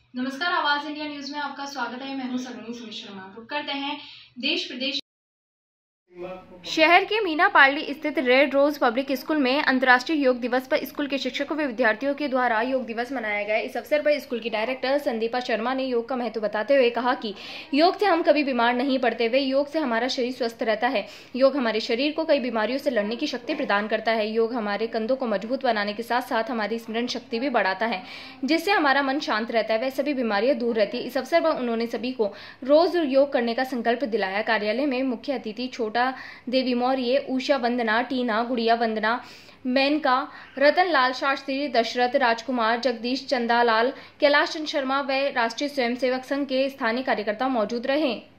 नमस्कार, आवाज India news में आपका स्वागत है। मैं हूं सलोनी सुमित शर्मा। रुक करते हैं देश प्रदेश। शहर के मीना पार्ली स्थित रेड रोज पब्लिक स्कूल में अंतर्राष्ट्रीय योग दिवस पर स्कूल के शिक्षकों व विद्यार्थियों के द्वारा योग दिवस मनाया गया। इस अवसर पर स्कूल की डायरेक्टर संदीपा शर्मा ने योग का महत्व बताते हुए कहा कि योग से हम कभी बीमार नहीं पड़ते हुए योग से हमारा शरीर स्वस्थ रहता है। योग हमारे शरीर को कई बीमारियों से लड़ने की शक्ति प्रदान करता है। योग हमारे कंधों को मजबूत बनाने के साथ साथ हमारी स्मरण शक्ति भी बढ़ाता है, जिससे हमारा मन शांत रहता है, वह सभी बीमारियां दूर रहती है। इस अवसर पर उन्होंने सभी को रोज योग करने का संकल्प दिलाया। कार्यालय में मुख्य अतिथि छोटा देवी मौर्य, उषा वंदना, टीना, गुड़िया वंदना, मेनका, रतन लाल शास्त्री, दशरथ राजकुमार, जगदीश चंदालाल, कैलाश चंद शर्मा व राष्ट्रीय स्वयंसेवक संघ के स्थानीय कार्यकर्ता मौजूद रहे।